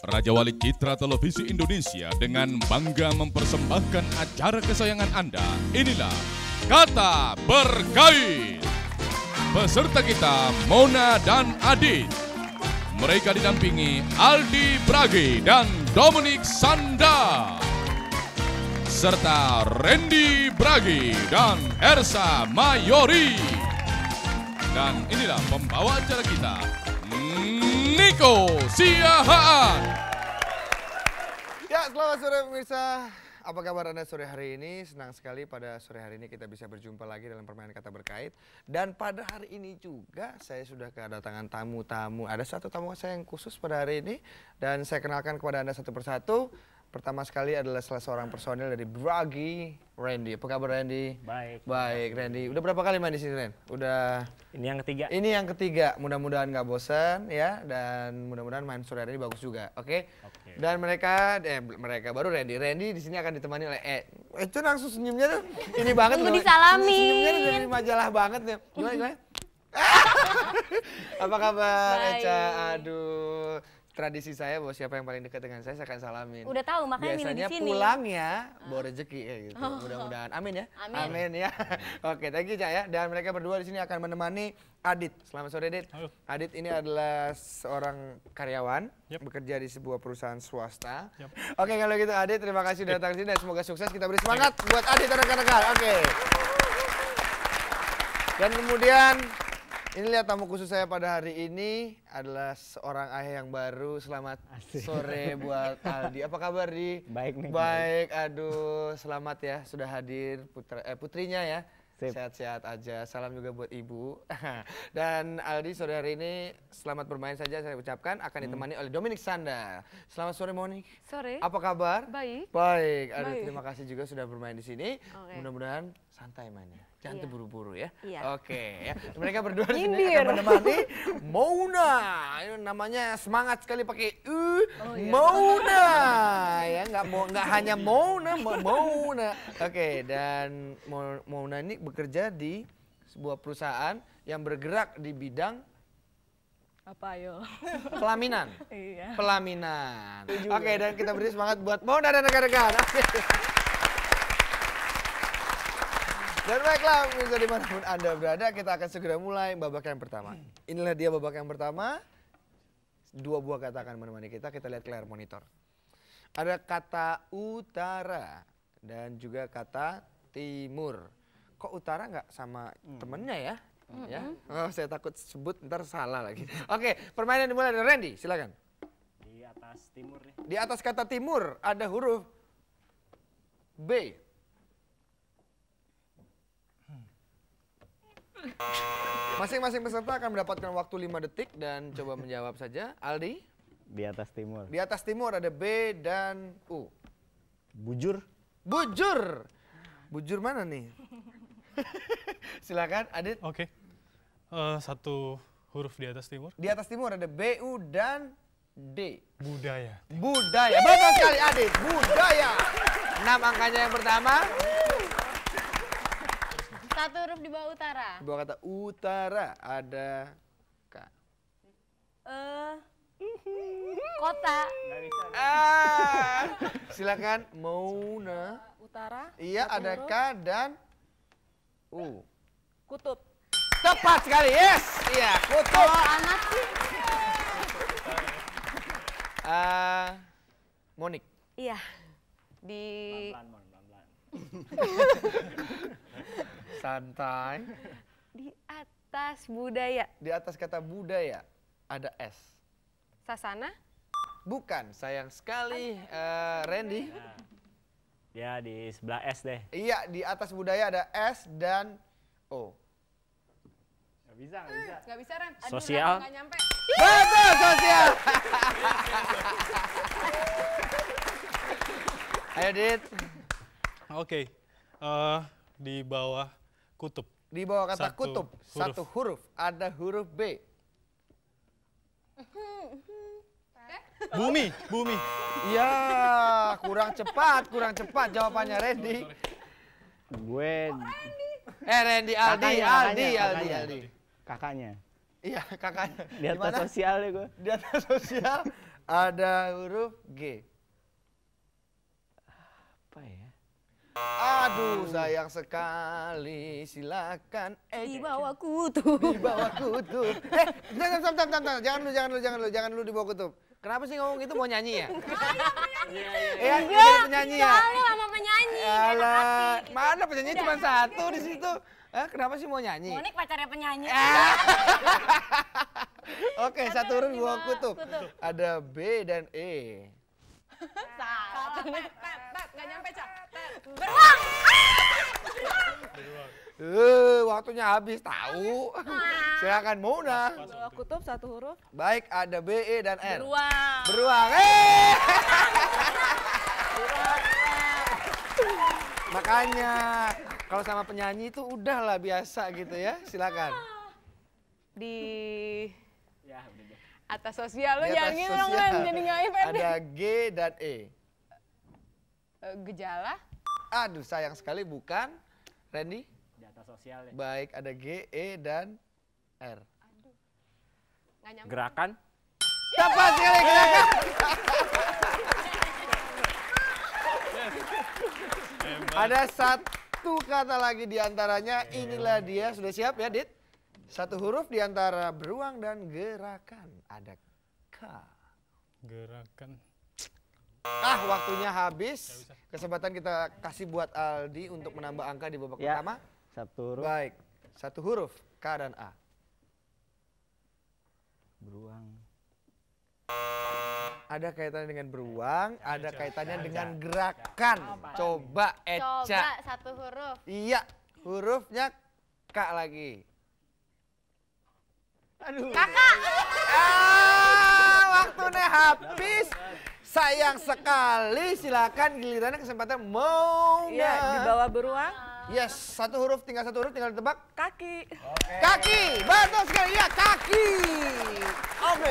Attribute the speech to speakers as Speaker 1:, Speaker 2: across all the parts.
Speaker 1: Raja Wali Citra Televisi Indonesia dengan bangga mempersembahkan acara kesayangan Anda. Inilah Kata Berkait. Peserta kita Mona dan Adit. Mereka didampingi Aldi Brage dan Dominic Sanda. Serta Randy Brage dan Ersa Mayori. Dan inilah pembawa acara kita, Nico Siahaan.
Speaker 2: Ya, selamat sore pemirsa. Apa kabar Anda sore hari ini? Senang sekali pada sore hari ini kita bisa berjumpa lagi dalam permainan Kata Berkait. Dan pada hari ini juga saya sudah kedatangan tamu-tamu. Ada satu tamu saya yang khusus pada hari ini. Dan saya kenalkan kepada Anda satu persatu. Pertama sekali adalah salah seorang personil dari Brage, Randy. Apa kabar Randy?
Speaker 3: Baik.
Speaker 2: Baik Randy. Udah berapa kali main di sini Ren? Udah.
Speaker 3: Ini yang ketiga.
Speaker 2: Ini yang ketiga. Mudah-mudahan nggak bosan ya. Dan mudah-mudahan main sore hari ini bagus juga. Oke?
Speaker 3: Oke.
Speaker 2: Dan mereka baru Randy. Randy di sini akan ditemani oleh itu langsung senyumnya tuh. Ini banget
Speaker 4: Tunggu
Speaker 2: loh.
Speaker 4: disalami.
Speaker 2: Senyumnya tuh dari majalah banget nih. Gimana? Apa kabar
Speaker 4: Baik.
Speaker 2: Eca? Aduh. Tradisi saya bahwa siapa yang paling dekat dengan saya akan salamin.
Speaker 4: Udah tahu makanya milih di
Speaker 2: Biasanya
Speaker 4: sini.
Speaker 2: pulang ya bawa rezeki ya gitu. Mudah-mudahan. Amin ya.
Speaker 4: Amin.
Speaker 2: Ya. Oke, thank you Cak ya. Dan mereka berdua di sini akan menemani Adit. Selamat sore Adit.
Speaker 3: Halo.
Speaker 2: Adit ini adalah seorang karyawan bekerja di sebuah perusahaan swasta. Oke, kalau gitu Adit terima kasih sudah datang ke sini dan semoga sukses. Kita beri semangat buat Adit dan rekan-rekan. Oke. Dan kemudian ini lihat tamu khusus saya pada hari ini adalah seorang ayah yang baru. Selamat sore buat Aldi. Apa kabar Di?
Speaker 3: Baik nih.
Speaker 2: Baik, aduh selamat ya sudah hadir putrinya ya.
Speaker 3: Sip.
Speaker 2: Sehat-sehat aja. Salam juga buat ibu. Dan Aldi sore hari ini selamat bermain saja saya ucapkan akan ditemani oleh Dominic Sanda. Selamat sore Monik.
Speaker 4: Sore.
Speaker 2: Apa kabar?
Speaker 4: Baik.
Speaker 2: Baik. Aduh
Speaker 4: Baik.
Speaker 2: terima kasih juga sudah bermain di sini.
Speaker 4: Oke.
Speaker 2: Mudah-mudahan santai mainnya. Jangan
Speaker 4: Iya.
Speaker 2: terburu-buru ya.
Speaker 4: Iya.
Speaker 2: Oke, ya. Mereka berdua di sini
Speaker 4: Nyindir.
Speaker 2: akan menemani Mona. Ini namanya semangat sekali pakai
Speaker 4: iya.
Speaker 2: Mona. Ya, nggak hanya Mona, Mona. Oke, dan Mona ini bekerja di sebuah perusahaan yang bergerak di bidang
Speaker 4: Apa yo?
Speaker 2: pelaminan.
Speaker 4: Iya.
Speaker 2: Pelaminan. Oke, dan kita beri semangat buat Mona dan rekan-rekan. Dan baiklah, pemirsa dimanapun Anda berada, kita akan segera mulai babak yang pertama. Inilah dia babak yang pertama. Dua buah kata akan menemani kita. Kita lihat ke layar monitor. Ada kata utara dan juga kata timur. Kok utara nggak sama temennya ya? Ya, oh, saya takut sebut ntar salah lagi. Oke, permainan dimulai dari Randy. Silakan.
Speaker 3: Di atas timur nih.
Speaker 2: Di atas kata timur ada huruf B. Masing-masing peserta akan mendapatkan waktu 5 detik dan coba menjawab saja. Aldi,
Speaker 3: Di atas timur.
Speaker 2: di atas timur ada B dan U.
Speaker 3: Bujur.
Speaker 2: Bujur. Bujur mana nih? Silakan Adit.
Speaker 5: Oke. Satu huruf di atas timur.
Speaker 2: Di atas timur ada B, U dan D.
Speaker 5: Budaya.
Speaker 2: Budaya. Betul sekali Adit. Budaya. 6 angkanya yang pertama.
Speaker 4: Satu huruf di bawah utara.
Speaker 2: Di bawah kata utara ada K.
Speaker 4: Kota.
Speaker 2: Silakan Mona.
Speaker 4: Utara.
Speaker 2: Iya
Speaker 4: Satu
Speaker 2: ada
Speaker 4: huruf.
Speaker 2: K dan U.
Speaker 4: Kutub.
Speaker 2: Tepat sekali, yes. Iya, kutub.
Speaker 4: Oh amat sih.
Speaker 2: Monik.
Speaker 4: Iya. Di
Speaker 3: Pelan-pelan.
Speaker 2: Santai.
Speaker 4: di atas budaya.
Speaker 2: Di atas kata budaya ada S.
Speaker 4: Sasana.
Speaker 2: Bukan, sayang sekali Randy.
Speaker 3: Ya di sebelah S deh.
Speaker 2: Iya, di atas budaya ada S dan O.
Speaker 3: Gak bisa, gak bisa.
Speaker 4: Gak bisa Ren.
Speaker 3: Sosial.
Speaker 4: Gak nyampe.
Speaker 2: Betul, sosial. Ayo Dit.
Speaker 5: Oke. Di bawah kutub.
Speaker 2: Di bawah kata
Speaker 5: Satu
Speaker 2: kutub,
Speaker 5: huruf.
Speaker 2: satu huruf, ada huruf B.
Speaker 5: Bumi. Bumi.
Speaker 2: Ya, kurang cepat jawabannya Randy.
Speaker 3: Gue
Speaker 2: Randy, Aldi.
Speaker 3: kakaknya.
Speaker 2: Iya, kakaknya.
Speaker 3: Di atas
Speaker 2: Gimana?
Speaker 3: sosial ya gue.
Speaker 2: Di atas sosial Ada huruf G.
Speaker 3: Apa ya?
Speaker 2: Aduh, sayang sekali. Silakan.
Speaker 4: Di bawah kutub.
Speaker 2: Di bawah kutub. Jangan lu di bawah kutub. Kenapa sih ngomong gitu, mau nyanyi ya? Iya, jadi penyanyi ya.
Speaker 4: Soalnya sama penyanyi.
Speaker 2: Alah, mana penyanyi cuma satu di situ. Kenapa sih mau nyanyi?
Speaker 4: Monik pacarnya penyanyi.
Speaker 2: Oke, satu huruf di bawah kutub. Ada B dan E.
Speaker 4: Satu.
Speaker 6: Gak nyampe, Cak.
Speaker 4: Beruang.
Speaker 2: Waktunya habis, tahu. Silakan Mona.
Speaker 6: Bawah kutub satu huruf.
Speaker 2: Baik, ada B, E, dan R.
Speaker 6: Beruang.
Speaker 2: Beruang. Makanya kalau sama penyanyi itu udahlah biasa gitu ya. Silakan.
Speaker 4: Di
Speaker 3: Ya, udah deh.
Speaker 4: atas sosial lo
Speaker 2: Di
Speaker 4: jangan
Speaker 2: atas
Speaker 4: gitu dong,
Speaker 2: sosial.
Speaker 4: Len. Jadi ngaib
Speaker 2: Ada G dan E.
Speaker 4: Gejala.
Speaker 2: Aduh, sayang sekali bukan. Randy?
Speaker 3: Data sosial ya.
Speaker 2: Baik, ada G, E, dan R.
Speaker 4: Nggak nyampe.
Speaker 3: Gerakan.
Speaker 2: Tepat sekali, gerakan. Ada satu kata lagi di antaranya. Inilah dia. Sudah siap ya, Dit? Satu huruf di antara beruang dan gerakan. Ada K.
Speaker 5: Gerakan.
Speaker 2: Waktunya habis. Kesempatan kita kasih buat Aldi untuk menambah angka di babak
Speaker 3: Ya.
Speaker 2: pertama.
Speaker 3: Satu huruf.
Speaker 2: Baik, satu huruf K dan A.
Speaker 3: Beruang.
Speaker 2: Ada kaitannya dengan beruang, ada kaitannya dengan gerakan. Coba
Speaker 4: Coba
Speaker 2: Eca.
Speaker 4: satu huruf.
Speaker 2: Iya, hurufnya K lagi. Aduh.
Speaker 4: Kakak.
Speaker 2: Waktunya habis. Sayang sekali, silakan gilirannya kesempatan Mona.
Speaker 6: Iya, di bawah beruang.
Speaker 2: Yes, satu huruf, tinggal ditebak.
Speaker 6: Kaki.
Speaker 2: Kaki, betul sekali, ya kaki. Oke.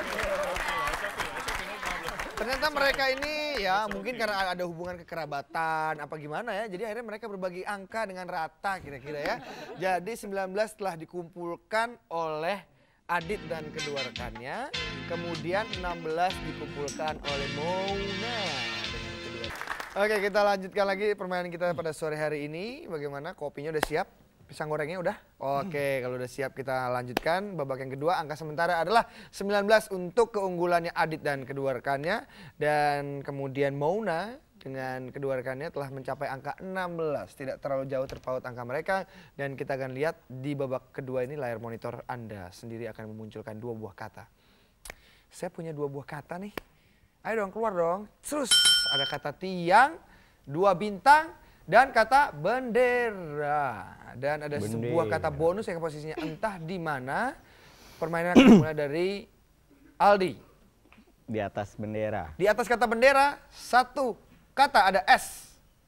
Speaker 2: Ternyata mereka ini ya mungkin karena ada hubungan kekerabatan apa gimana ya. Jadi akhirnya mereka berbagi angka dengan rata kira-kira ya. Jadi 19 telah dikumpulkan oleh Adit dan kedua rekannya. Kemudian 16 dikumpulkan oleh Mona dengan kedua. Oke, kita lanjutkan lagi permainan kita pada sore hari ini. Bagaimana? Kopinya udah siap? Pisang gorengnya udah? Oke, kalau udah siap kita lanjutkan. Babak yang kedua, angka sementara adalah 19 untuk keunggulannya Adit dan kedua rekannya. Dan kemudian Mona dengan kedua rekannya telah mencapai angka 16. Tidak terlalu jauh terpaut angka mereka. Dan kita akan lihat di babak kedua ini layar monitor Anda sendiri akan memunculkan dua buah kata. Saya punya dua buah kata nih. Ayo dong, keluar dong. Terus ada kata tiang, dua bintang, dan kata bendera. Dan ada sebuah kata bonus yang posisinya entah di mana. Permainan akan dimulai dari Aldi.
Speaker 3: Di atas bendera.
Speaker 2: Di atas kata bendera, satu kata ada S.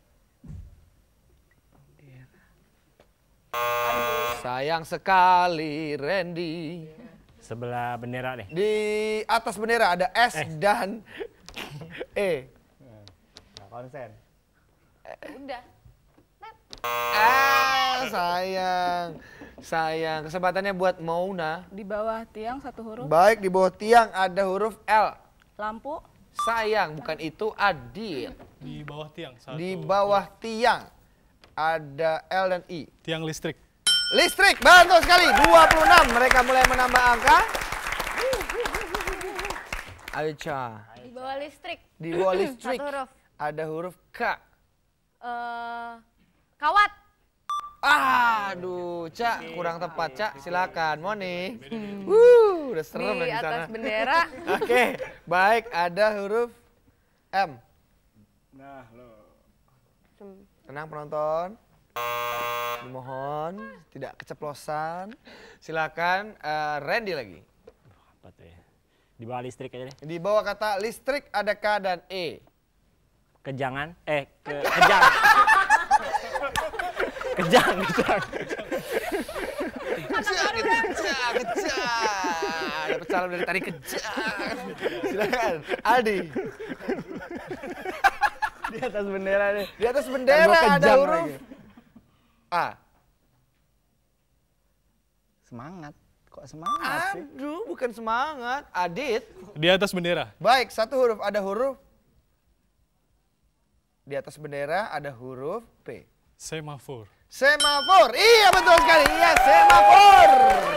Speaker 2: Sayang sekali, Randy.
Speaker 3: Sebelah bendera deh.
Speaker 2: Di atas bendera ada S dan E.
Speaker 3: Nggak konsen.
Speaker 4: Udah.
Speaker 2: Sayang. Kesempatannya buat Mona.
Speaker 6: Di bawah tiang satu huruf.
Speaker 2: Baik, di bawah tiang ada huruf L.
Speaker 6: Lampu.
Speaker 2: Sayang, bukan itu Adit.
Speaker 5: Di bawah tiang.
Speaker 2: Di bawah tiang ada L dan I.
Speaker 5: Tiang listrik.
Speaker 2: Listrik, betul sekali. 26. Mereka mulai menambah angka. Ayo, Ca.
Speaker 4: Di bawah listrik.
Speaker 2: Di bawah listrik
Speaker 4: Satu huruf.
Speaker 2: ada huruf K.
Speaker 4: Kawat.
Speaker 2: Aduh, Ca, kurang tepat, Ca. Silakan, Moni. Udah serem
Speaker 4: Di
Speaker 2: di sana.
Speaker 4: atas bendera.
Speaker 2: Oke, baik, ada huruf M.
Speaker 3: Nah, lo.
Speaker 2: Tenang penonton. Dimohon tidak keceplosan. Silakan Randy lagi.
Speaker 3: Apa tuh ya? Di bawah listrik aja deh.
Speaker 2: Di bawah kata listrik ada K dan E.
Speaker 3: Kejangan. Kejang. Kejang.
Speaker 2: Kejang. Dapat salam dari tadi kejang. Silakan, Aldi.
Speaker 3: Di atas bendera deh.
Speaker 2: Di atas bendera ada huruf A.
Speaker 3: Semangat. Kok semangat sih?
Speaker 2: Aduh, bukan semangat. Adit.
Speaker 5: Di atas bendera.
Speaker 2: Baik, satu huruf. Ada huruf. Di atas bendera ada huruf P.
Speaker 5: Semafor.
Speaker 2: Semafor. Iya, betul sekali. Iya, semafor.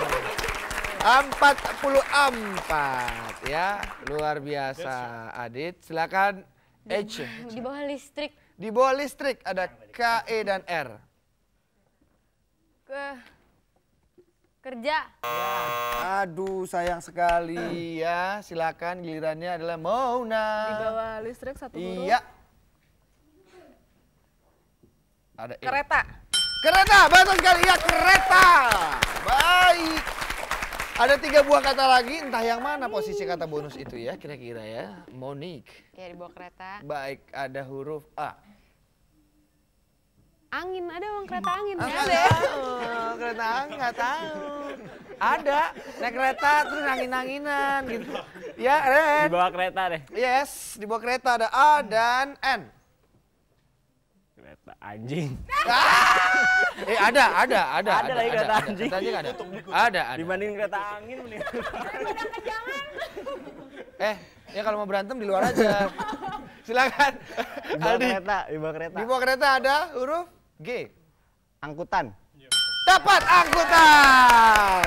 Speaker 2: 44 ya. Luar biasa, Adit. Silakan H.
Speaker 4: Di bawah listrik.
Speaker 2: Di bawah listrik ada K, E, dan R.
Speaker 4: Kerja.
Speaker 2: Aduh, sayang sekali ya. Silakan gilirannya adalah Mona.
Speaker 6: Di bawah listrik satu huruf.
Speaker 2: Iya. Ada E.
Speaker 6: Kereta.
Speaker 2: Kereta, betul sekali. Ya, kereta. Baik. Ada 3 buah kata lagi, entah yang mana posisi kata bonus itu ya, kira-kira ya. Monique.
Speaker 4: Kayak di bawah kereta.
Speaker 2: Baik, ada huruf A.
Speaker 4: Angin, ada bang kereta angin.
Speaker 2: Nggak
Speaker 4: Ada.
Speaker 2: tahu, kereta angin nggak tahu. Ada, naik kereta terus angin-anginan gitu. Ya, Ren.
Speaker 3: Di bawah kereta deh.
Speaker 2: Yes, di bawah kereta ada A dan N.
Speaker 3: Kereta anjing.
Speaker 2: Ada.
Speaker 3: Ada lagi kereta anjing.
Speaker 2: Kereta anjing ada.
Speaker 3: Dibanding kereta angin mending.
Speaker 2: Ya kalau mau berantem di luar aja. Silakan.
Speaker 3: Di bawah
Speaker 2: Aldi.
Speaker 3: kereta, di bawah kereta.
Speaker 2: Di bawah kereta ada huruf G.
Speaker 3: Angkutan.
Speaker 2: Dapat angkutan.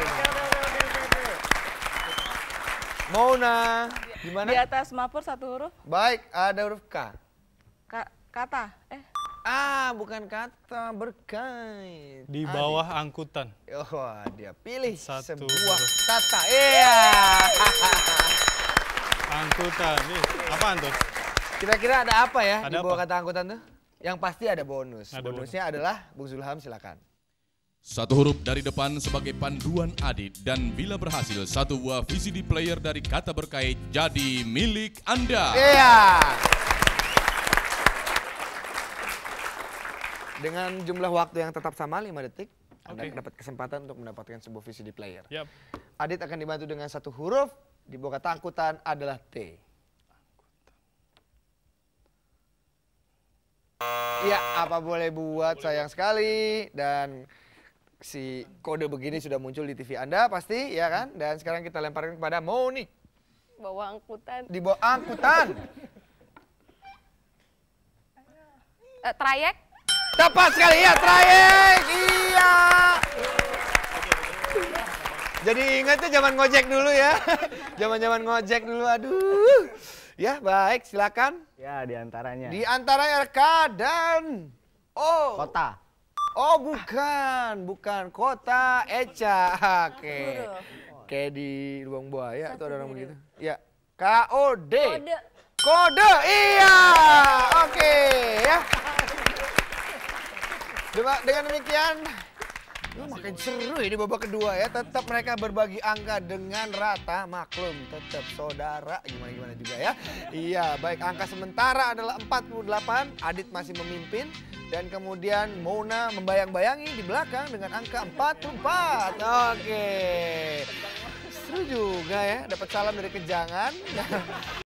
Speaker 2: Mona,
Speaker 6: Di
Speaker 2: gimana?
Speaker 6: atas Mapur satu huruf.
Speaker 2: Baik, ada huruf K.
Speaker 6: Kata.
Speaker 2: Bukan kata, berkait.
Speaker 5: Di bawah angkutan.
Speaker 2: Oh, dia pilih
Speaker 5: Satu
Speaker 2: sebuah
Speaker 5: huruf.
Speaker 2: kata. Iya.
Speaker 5: Angkutan. Ih, apaan tuh?
Speaker 2: Kira-kira ada apa ya di
Speaker 5: Ada
Speaker 2: bawah
Speaker 5: apa?
Speaker 2: kata angkutan tuh? Yang pasti ada bonus.
Speaker 5: Ada
Speaker 2: Bonusnya adalah Bung Zulham, silakan.
Speaker 1: Satu huruf dari depan sebagai panduan Adit dan bila berhasil satu buah VCD player dari kata berkait jadi milik Anda.
Speaker 2: Iya. Dengan jumlah waktu yang tetap sama 5 detik, Anda
Speaker 5: Oke.
Speaker 2: dapat kesempatan untuk mendapatkan sebuah VCD player.
Speaker 5: Yap.
Speaker 2: Adit akan dibantu dengan satu huruf, di bawah kata angkutan adalah T. Ya, apa boleh buat, sayang sekali. Dan si kode begini sudah muncul di TV Anda pasti, ya kan? Dan sekarang kita lemparkan kepada Monique.
Speaker 4: Bawa angkutan.
Speaker 2: Di bawah angkutan.
Speaker 4: Trayek.
Speaker 2: Tepat sekali, ya, trayek. Iya. Jadi ingatnya zaman ngojek dulu ya. Zaman-zaman ngojek dulu, aduh. Ya, baik, silakan.
Speaker 3: Ya, di antaranya.
Speaker 2: Di antara K dan O.
Speaker 3: Kota.
Speaker 2: Oh, bukan kota, Eca. Oke. Kayak di Lubang Buaya atau ada orang begitu? Ya. KOD.
Speaker 4: Kode.
Speaker 2: Kode, iya. Oke, ya. Dengan demikian, makin seru ini babak kedua ya. Tetap mereka berbagi angka dengan rata, maklum. Tetap saudara, gimana juga ya. Iya, baik, angka sementara adalah 48. Adit masih memimpin. Dan kemudian Mona membayang-bayangi di belakang dengan angka 44. Oke. Seru juga ya, dapat salam dari Kejangan.